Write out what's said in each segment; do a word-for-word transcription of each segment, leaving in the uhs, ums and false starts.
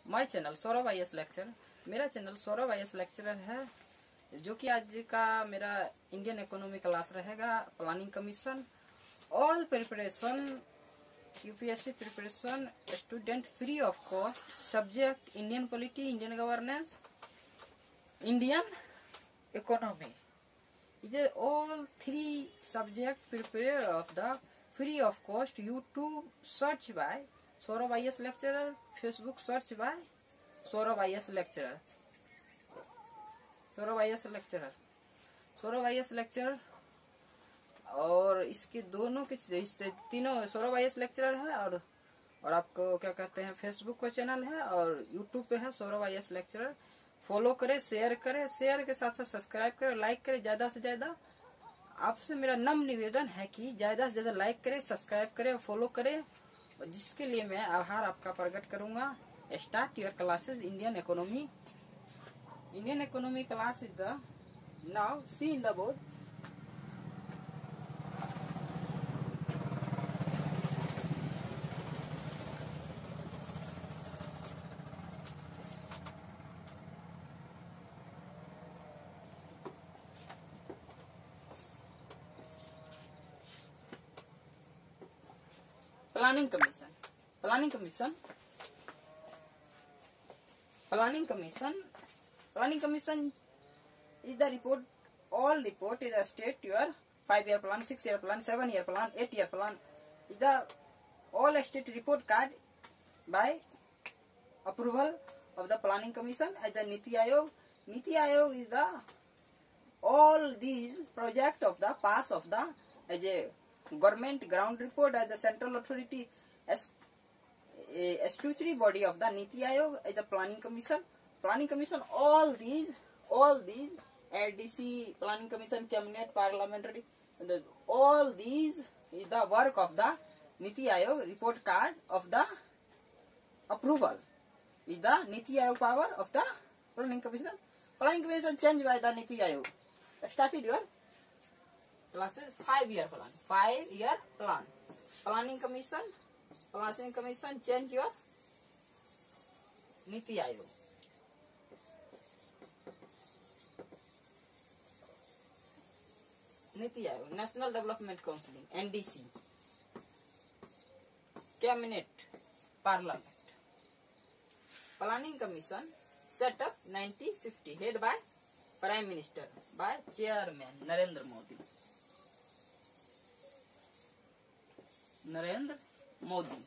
My channel Saurabh I S lecture. मेरा channel Saurabh I S lecturer है, जो कि आज का मेरा इंडियन इकोनॉमी क्लास रहेगा। Planning commission, all preparation, UPSC preparation student free of cost. Subject Indian polity, Indian governance, Indian economy. ये all three subject prepare of the free of cost. YouTube search by Saurabh I S lecturer, Facebook search by Saurabh I S lecturer, Saurabh I S lecturer, Saurabh I S lecturer. और इसके दोनों के इससे तीनों Saurabh I S lecturer है, और और आपको क्या कहते हैं, फेसबुक का चैनल है और यूट्यूब पे है Saurabh I S lecturer. Follow करें, शेयर करें, शेयर के साथ साथ सब्सक्राइब करें, लाइक करें। ज्यादा से ज्यादा आपसे मेरा नम्र निवेदन है कि ज्यादा से ज्यादा लाइक करें, सब्सक्राइब करें, फॉलो करें, और जिसके लिए मैं आभार आपका प्रकट करूंगा। Start your classes Indian economy. Indian economy class is the now see in the board. Planning commission, planning commission, planning commission, planning commission is the report, all report is a state your five year plan, six year plan, seven year plan, eight year plan is the all state report card by approval of the planning commission as the Niti Aayog. Niti Aayog is the all these project of the pass of the as a government ground report as the central authority as a statutory body of the Niti Aayog as the planning commission. Planning commission, all these, all these A D C, planning commission, cabinet, parliamentary, the, all these is the work of the Niti Aayog. Report card of the approval is the Niti Aayog power of the planning commission. Planning commission changed by the Niti Aayog. Started your classes. Five year plan, five year plan. Planning commission, planning commission change your Niti Aayog. Niti Aayog, National Development Council, N D C, Cabinet, Parliament. Planning Commission set up nineteen fifty, head by Prime Minister, by Chairman Narendra Modi. Narendra Modi.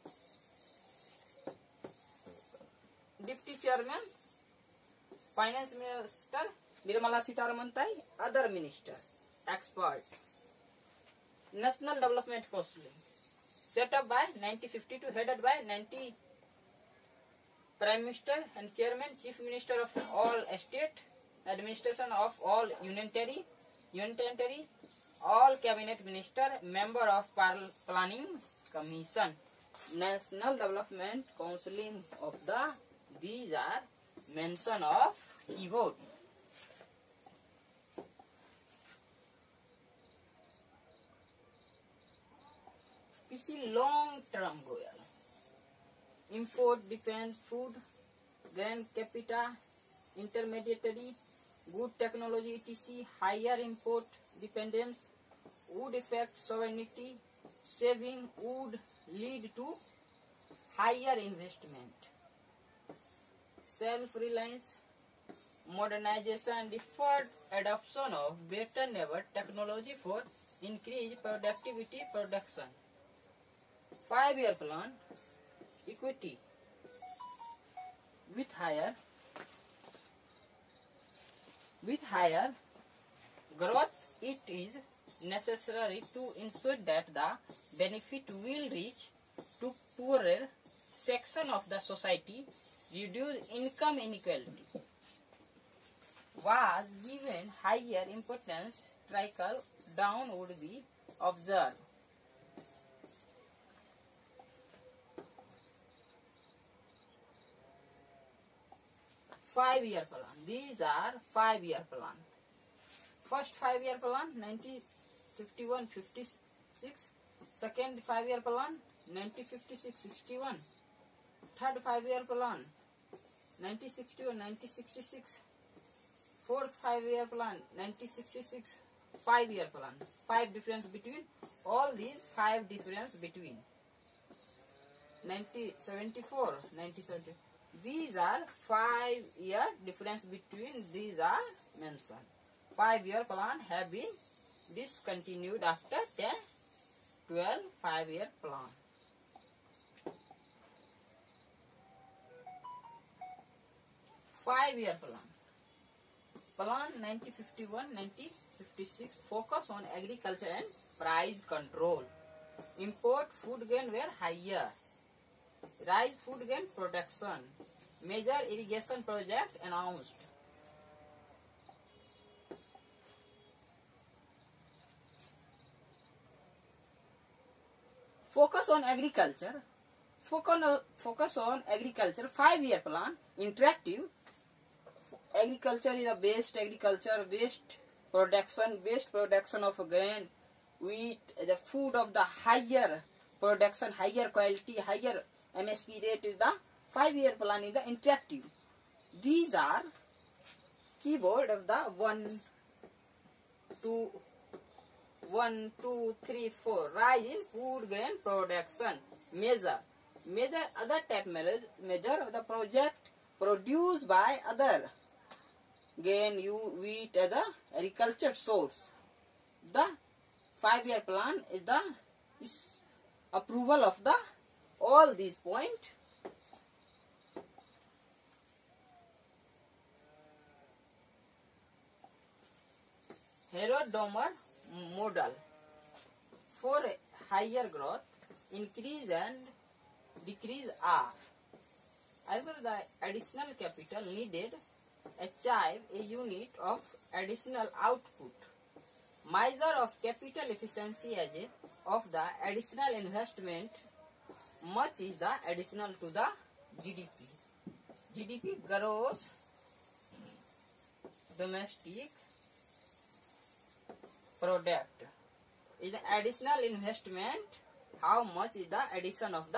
Deputy Chairman, Finance Minister Nirmala Sitharaman, other minister. Expert. National Development Council set up by nineteen fifty-two, headed by ninety Prime Minister and Chairman, Chief Minister of all state administration of all union territory, union territory, all cabinet minister, member of Planning Commission. National Development Council of the these are mention of keyboard. P C long term goal. Import, defense, food, grand capita, intermediary, good technology, et cetera. Higher import dependence would affect sovereignty. Saving would lead to higher investment. Self-reliance, modernization, deferred adoption of better never technology for increased productivity, production. Five year plan, equity with higher with higher growth. It is necessary to ensure that the benefit will reach to poorer section of the society. Reduce income inequality was given higher importance. Trickle down would be observed. Five year plan. These are five year plan. First five year plan nineteen fifty-one fifty-six. Second five year plan nineteen fifty-six sixty-one. Third five year plan nineteen sixty-one, nineteen sixty-six. Fourth five-year plan, nineteen sixty-six, five-year plan. Five difference between all these five difference between. nineteen seventy-four, nineteen seventy. These are five-year difference between these are mentioned. Five-year plan have been discontinued after ten, twelve five-year plan. Five-year plan. Plan nineteen fifty-one, nineteen fifty-six focus on agriculture and price control. Import food grain were higher. Rise food grain production. Major irrigation project announced. Focus on agriculture. Focus on, focus on agriculture. Five-year plan. Interactive. Agriculture is a waste agriculture, waste production, waste production of grain, wheat, the food of the higher production, higher quality, higher M S P rate is the five-year plan is the interactive. These are keyboard of the one, two, one, two, three, four. Rise in food grain production. Measure. Measure other type measure of the project produced by other. Grain, you wheat as the agriculture source. The five-year plan is the is approval of the all these point. Harrod-Domar model for higher growth, increase and decrease are. As for the additional capital needed, achieve a unit of additional output. Measure of capital efficiency as a of the additional investment. Much is the additional to the G D P. G D P gross domestic product is the additional investment. How much is the addition of the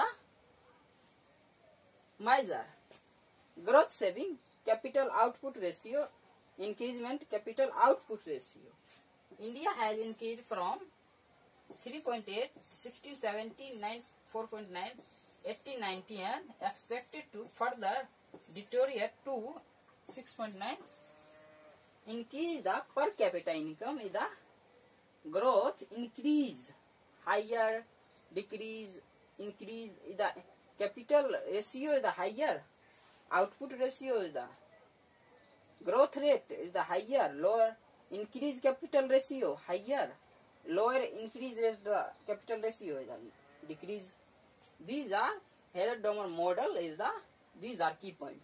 measure? Growth saving. Capital output ratio, increment capital output ratio. India has increased from three point eight, sixteen, seventeen, four point nine, eighteen, nineteen and expected to further deteriorate to six point nine. Increase the per capita income is the growth, increase, higher, decrease, increase is the capital ratio is the higher. Output ratio is the growth rate is the higher, lower increase capital ratio higher, lower increase rate the capital ratio is the decrease. These are Harrod-Domar model is the these are key point.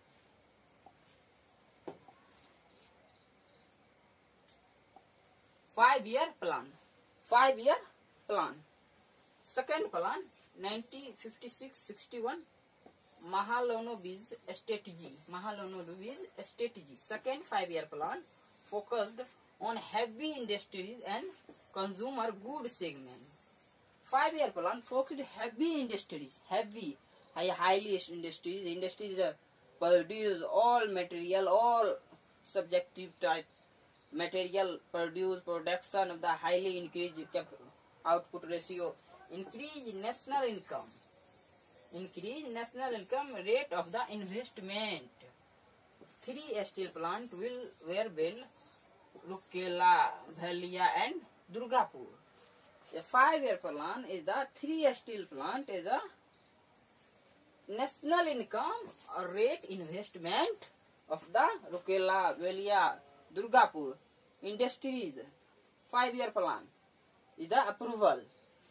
Five year plan. Five year plan. Second plan nineteen fifty-six sixty-one. Mahalanobis strategy. Mahalanobis strategy. Second five-year plan focused on heavy industries and consumer goods segment. Five-year plan focused heavy industries. Heavy, high, highly industries. Industries uh, produce all material, all subjective type material produce production of the highly increased output ratio. Increase national income. Increase national income rate of the investment. Three steel plant will were built, Rukela, Bhalia and Durgapur. A five-year plan is the three steel plant is the national income rate investment of the Rukela, Bhalia, Durgapur industries. Five-year plan is the approval.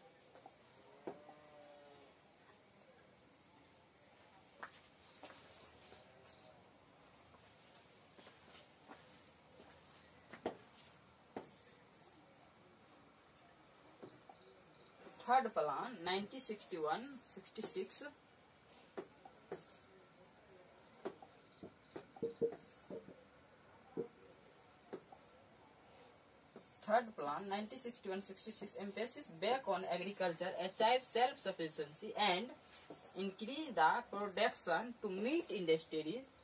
Third plan nineteen sixty-one sixty-six. Third plan nineteen sixty-one sixty-six emphasis back on agriculture, achieve self-sufficiency and increase the production to meet industries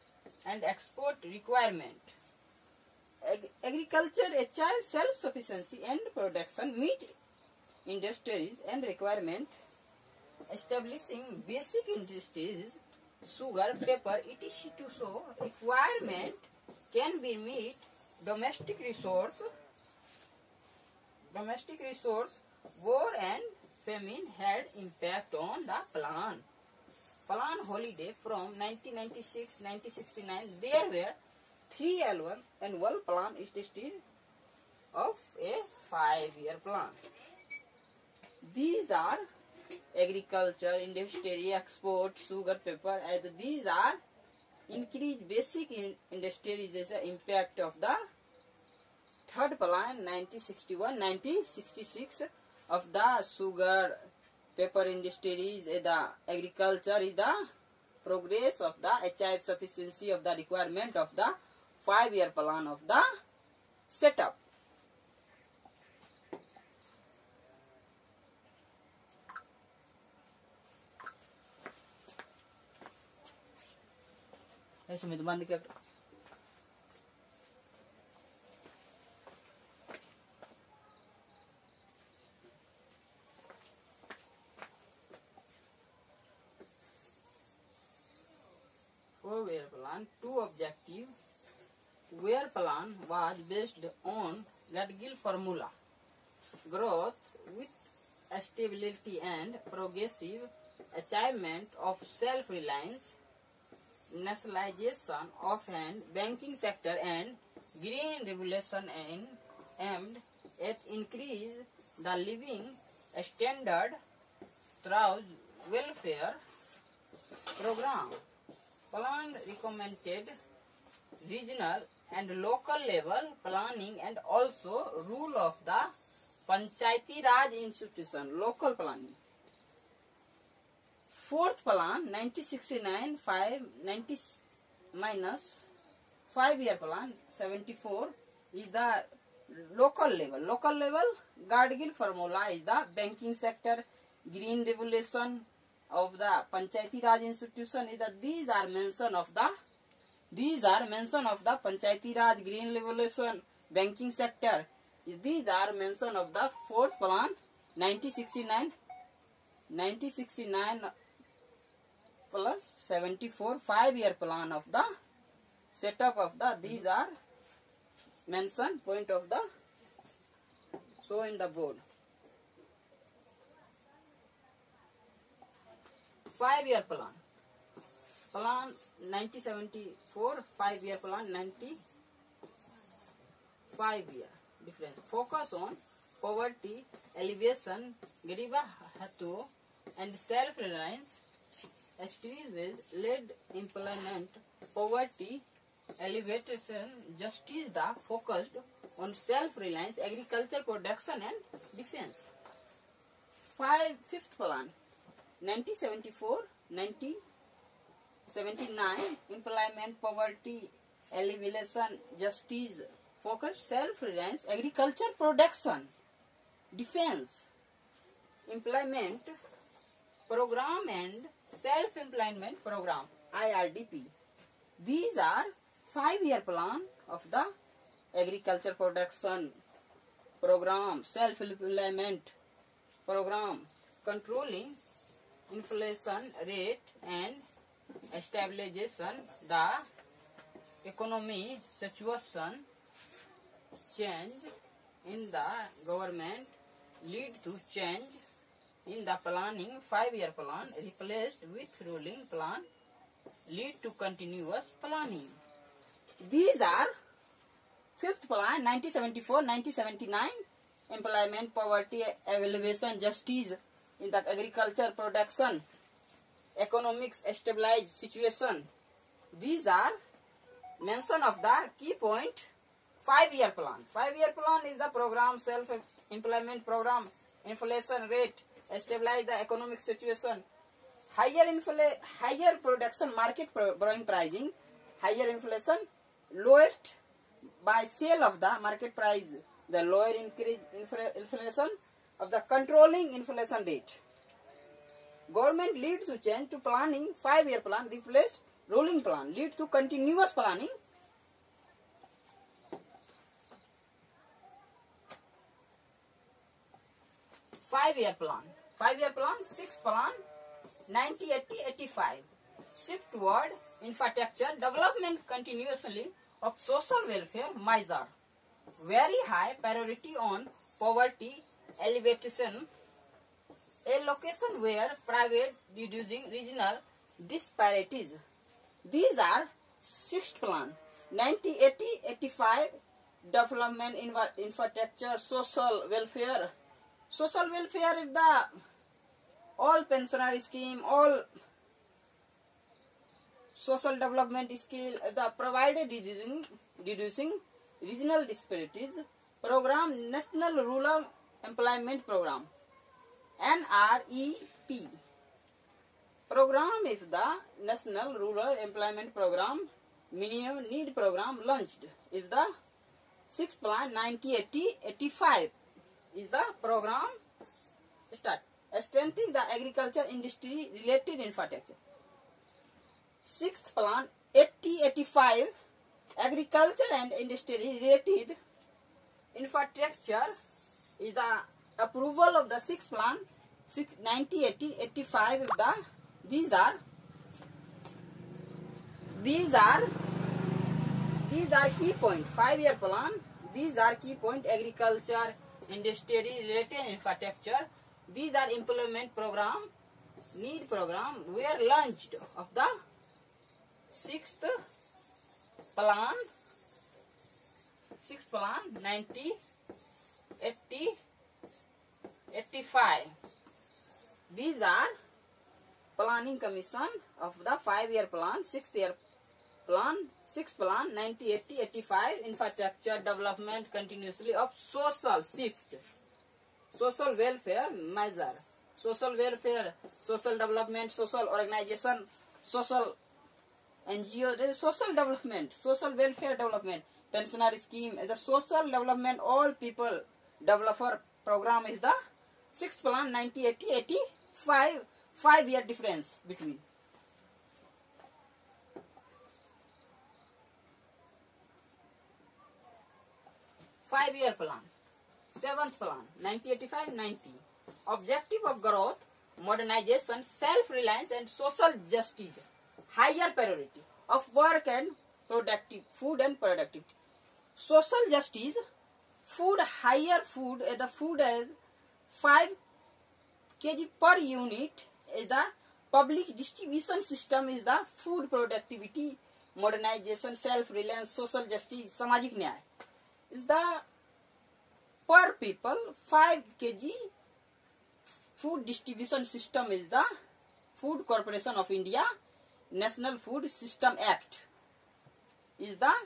and export requirement. Ag agriculture achieves self-sufficiency and production, meet industries and requirement, establishing basic industries, sugar, paper, et cetera. So requirement can be met. Domestic resource, domestic resource, war and famine had impact on the plan. Plan holiday from nineteen ninety-six to nineteen sixty-nine, there were three annual plan instead of a five-year plan. These are agriculture, industry, export, sugar, paper, and these are increase basic in industrialization impact of the third plan nineteen sixty-one to nineteen sixty-six of the sugar, paper industries, the agriculture is the progress of the achieved sufficiency of the requirement of the five-year plan of the setup. ऐसे में तो बंद क्या four-year plan, two objective. Where plan was based on Ladgil formula, growth with stability and progressive achievement of self-reliance, nationalization of an banking sector and green revolution and aimed at increase the living standard through welfare program. Plan recommended regional and local level planning and also rule of the Panchayati Raj institution, local planning. Fourth plan, nineteen sixty-nine, five, ninety minus five-year plan, seventy-four, is the local level. Local level, Ladgil formula is the banking sector, green revolution of the Panchayati Raj institution. Is the, these are mention of the these are mention of the Panchayati Raj, green revolution, banking sector. These are mention of the fourth plan, nineteen sixty-nine, nineteen sixty-nine plus seventy-four, five-year plan of the setup of the, these are mention point of the show in the board. Five-year plan. Plan nineteen seventy-four, five-year plan, ninety-five year difference. Focus on poverty, alleviation, Gariba Hatu, and self-reliance. Activities led employment, poverty, alleviation, justice, the focused on self-reliance, agriculture, production, and defense. Five, fifth plan, nineteen seventy-four, nineteen seventy-nine, employment, poverty, alleviation, justice, focus, self-reliance, agriculture, production, defense, employment program, and self-employment program, I R D P. These are five-year plan of the agriculture production program, self-employment program, controlling inflation rate and establishing the economy situation. Change in the government lead to change in the planning. Five-year plan replaced with ruling plan lead to continuous planning. These are fifth plan, nineteen seventy-four, nineteen seventy-nine, employment, poverty, alleviation, justice in the agriculture production, economics stabilized situation. These are mention of the key point. Five-year plan. Five-year plan is the program, self-employment program, inflation rate, stabilize the economic situation, higher infl higher production, market growing pricing, higher inflation, lowest by sale of the market price, the lower increase inflation of the controlling inflation rate. Government leads to change to planning. Five-year plan replaced ruling rolling plan lead to continuous planning. Five-year plan. Five-year plan, sixth plan, ninety, eighty, eighty-five. Shift toward infrastructure development continuously of social welfare measure. Very high priority on poverty alleviation. A location where private reducing regional disparities. These are sixth plan, ninety, eighty, eighty-five, development, infrastructure, social welfare. Social welfare is the all pensioner scheme, all social development skill, the provided reducing, reducing regional disparities program, National Rural Employment Program, N R E P. Program is the National Rural Employment Program, Minimum Need Program launched is the sixth plan, ninety, eighty, eighty-five. Is the program start strengthening the agriculture industry related infrastructure. Sixth plan, eighty, eighty-five, agriculture and industry related infrastructure is the approval of the sixth plan, ninety, eighty, eighty-five is the these are these are these are key point. Five year plan, these are key point. Agriculture, industry related infrastructure, these are implement program, need program were launched of the sixth plan, sixth plan, ninety, eighty, eighty-five. These are planning commission of the five year plan, sixth year plan, sixth plan, ninety, eighty, eighty-five, infrastructure development continuously of social shift, social welfare measure, social welfare, social development, social organization, social N G O, there is social development, social welfare development, pensioner scheme, the social development, all people developer program is the sixth plan, ninety, eighty, eighty-five, five year difference between. Five year plan, seventh plan, ninety, eighty-five, ninety. Objective of growth, modernization, self-reliance and social justice. Higher priority of work and productive, food and productivity. Social justice, food, higher food, uh, the food is five kilograms per unit, is the public distribution system is the food productivity, modernization, self-reliance, social justice, samajik nyay. Is the per people five kilograms food distribution system is the Food Corporation of India, National Food System Act is the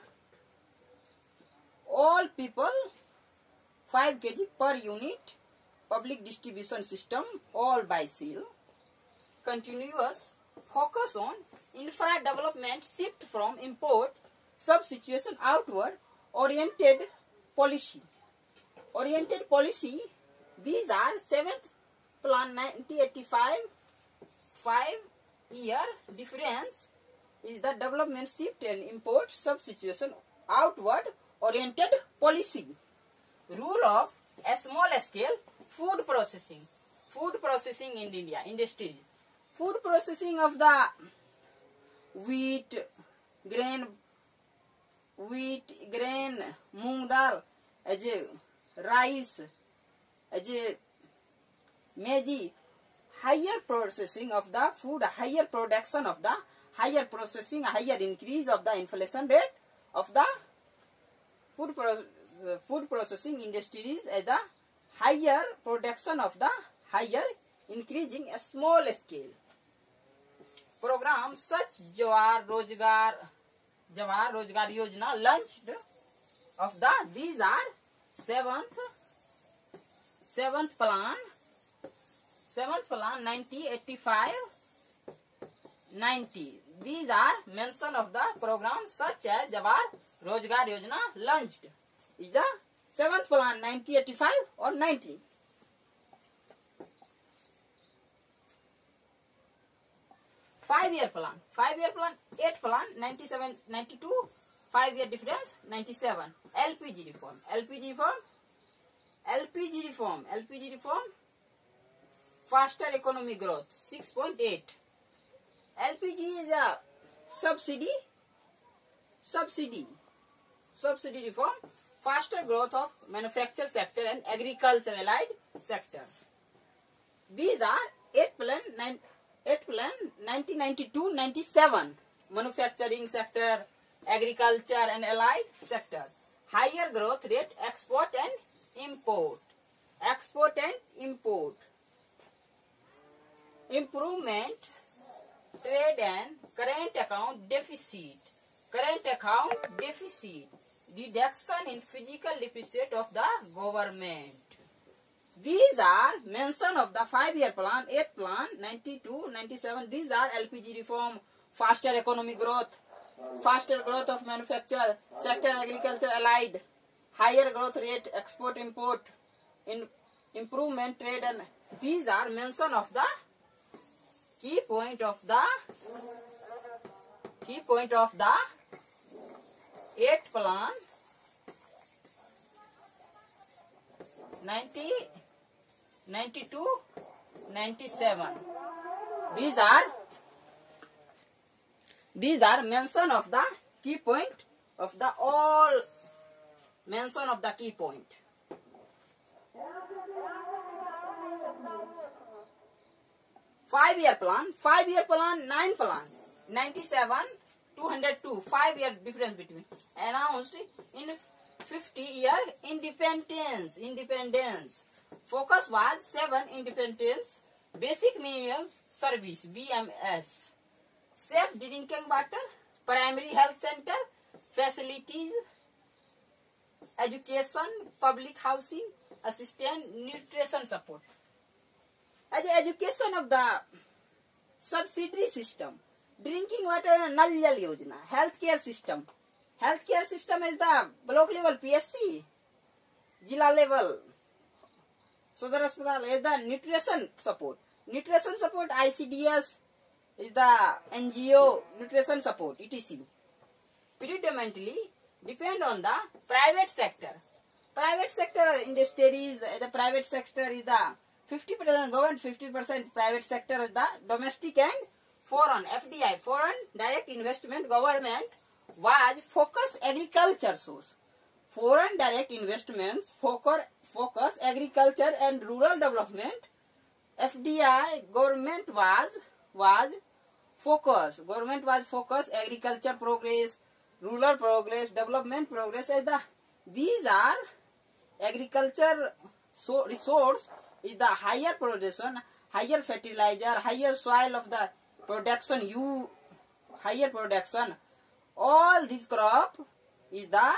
all people five kilograms per unit public distribution system, all by seal. Continuous focus on infra development, shift from import substitution outward oriented policy. Oriented policy, these are seventh plan, ninety, eighty-five, five year difference is the development shift and import substitution outward oriented policy. Rule of a small scale food processing. Food processing in India, industry. Food processing of the wheat, grain, wheat, grain, moong dal, as rice, as maize, higher processing of the food, higher production of the, higher processing, higher increase of the inflation rate of the food, pro, uh, food processing industries as the higher production of the higher increasing a small scale. Programs such Jawar Rozgar, Jawar Rozgar Yojana launched of the, these are seventh, seventh plan, seventh plan, ninety, eighty-five, ninety. These are mention of the programs such as Jawar Rozgar Yojana launched. Is the seventh plan, ninety, eighty-five or ninety. Five year plan. Five year plan. Eight plan. ninety-seven, ninety-two. Five year difference. ninety-seven. L P G reform. L P G reform. L P G reform. L P G reform. Faster economic growth. six point eight. L P G is a subsidy. Subsidy. Subsidy reform. Faster growth of manufacture sector and agriculture allied sector. These are eight plan, nine, eight plan nineteen ninety-two ninety-seven. Manufacturing sector, agriculture and allied sector. Higher growth rate, export and import. Export and import. Improvement, trade and current account deficit. Current account deficit. Reduction in physical deficit of the government. These are mention of the five-year plan, eight plan, ninety-two, ninety-seven. These are L P G reform, faster economic growth, faster growth of manufacture, sector agriculture allied, higher growth rate, export import, in improvement trade, and these are mention of the key point of the key point of the eight plan ninety, ninety-two, ninety-seven. These are these are mention of the key point of the all mention of the key point. Five year plan, five year plan, nine plan, ninety-seven, two hundred two, five year difference between, announced in fifty year independence, independence. Focus was seven independence, basic minimum service, B M S, safe drinking water, primary health center, facilities, education, public housing, assistance, nutrition support. As the education of the subsidiary system, drinking water and Nal Jal Yojana, healthcare system. Healthcare system is the block level P S C, Jila level, Sadar Hospital is the nutrition support. Nutrition support, I C D S is the N G O nutrition support, et cetera. Predominantly depend on the private sector. Private sector industries, the private sector is the fifty percent government, fifty percent private sector is the domestic and foreign, F D I, foreign direct investment. Government was focus agriculture source. Foreign direct investments focus, focus agriculture and rural development. F D I government was, was focus. Government was focus agriculture progress, rural progress, development progress. As the, these are agriculture so resource is the higher production, higher fertilizer, higher soil of the production, you higher production. All this crop is the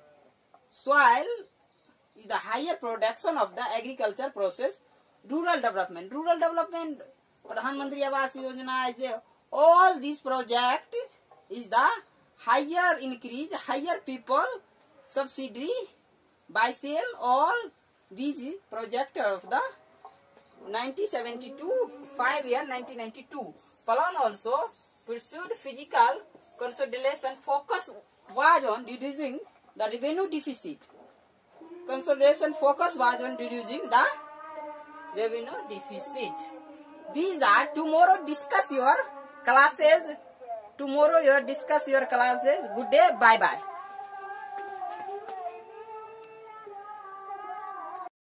soil is the higher production of the agriculture process. Rural development, rural development, Pradhan Mantri Awas Yojana is a, all these project is the higher increase, higher people subsidy by sale. All these project of the nineteen seventy-two, five year nineteen ninety-two. Plan also pursued physical consolidation. Focus was on reducing the revenue deficit. Consolidation focus was on reducing the revenue deficit. These are tomorrow discuss your classes. Tomorrow you discuss your classes. Good day. Bye bye.